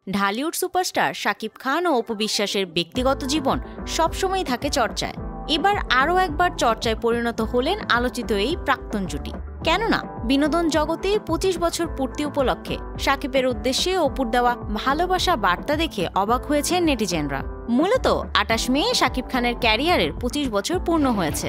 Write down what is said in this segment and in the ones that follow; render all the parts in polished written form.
Dhallywood superstar Shakib Khan ও অপু বিশ্বাসের ব্যক্তিগত জীবন সবসময় থাকে চর্চায়। এবার আরও একবার চর্চায় পরিণত হলেন আলোচিত এই প্রাক্তন জুটি। কেননা বিনোদন জগতে ২৫ বছর পূর্তি উপলক্ষে শাকিবের উদ্দেশ্যে অপুর দেওয়া ভালোবাসা বার্তা দেখে অবাক হয়েছেন নেটিজেনরা। মূলত ২৮ মে শাকিব খানের ক্যারিয়ারের ২৫ বছর পূর্ণ হয়েছে।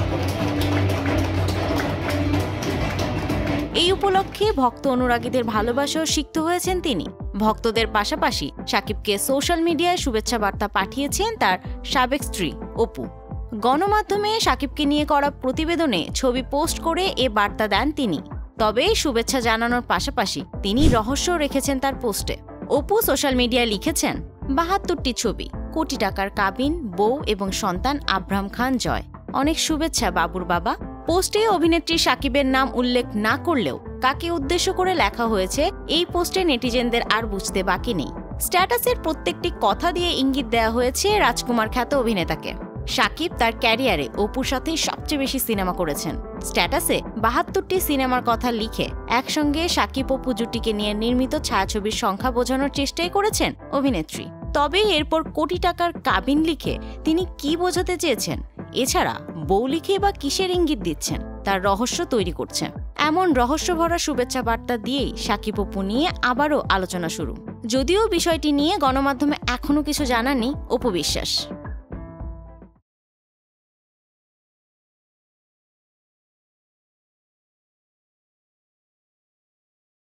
এই উপলক্ষে ভক্ত অনুরাগীদের ভালোবাসাও সিক্ত হয়েছেন তিনি। ভক্তদের পাশাপাশি শাকিবকে সোশ্যাল মিডিয়ায় শুভেচ্ছা বার্তা পাঠিয়েছেন তার সাবেক স্ত্রী অপু। গণমাধ্যমে শাকিবকে নিয়ে করা প্রতিবেদনে ছবি পোস্ট করে এ বার্তা দেন তিনি। তবে শুভেচ্ছা জানানোর পাশাপাশি তিনি রহস্য রেখেছেন তার পোস্টে। অপু সোশ্যাল মিডিয়ায় লিখেছেন, ৭২টি ছবি, কোটি টাকার কাবিন, বউ এবং সন্তান আব্রাহাম খান জয়। অনেক শুভেচ্ছা বাবুর বাবা। পোস্টে অভিনেত্রী শাকিবের নাম উল্লেখ না করলেও কাকে উদ্দেশ্য করে লেখা হয়েছে এই পোস্টে নেটিজেনদের আর বুঝতে বাকি নেই। স্ট্যাটাসের প্রত্যেকটি কথা দিয়ে ইঙ্গিত দেওয়া হয়েছে রাজকুমার খ্যাত অভিনেতাকে। শাকিব তার ক্যারিয়ারে অপুর সাথে সবচেয়ে বেশি সিনেমা করেছেন। স্ট্যাটাসে ৭২টি সিনেমার কথা লিখে একসঙ্গে শাকিব অপু জুটিকে নিয়ে নির্মিত ছায়াছবির সংখ্যা বোঝানোর চেষ্টাই করেছেন অভিনেত্রী। তবে এরপর কোটি টাকার কাবিন লিখে তিনি কি বোঝাতে চেয়েছেন, এছাড়া বউ লিখে বা কিসের ইঙ্গিত দিচ্ছেন, তার রহস্য তৈরি করছেন। এমন রহস্যভরা শুভেচ্ছা বার্তা দিয়েই শাকিব অপু নিয়ে আবারও আলোচনা শুরু। যদিও বিষয়টি নিয়ে গণমাধ্যমে এখনও কিছু জানাননি অপু বিশ্বাস।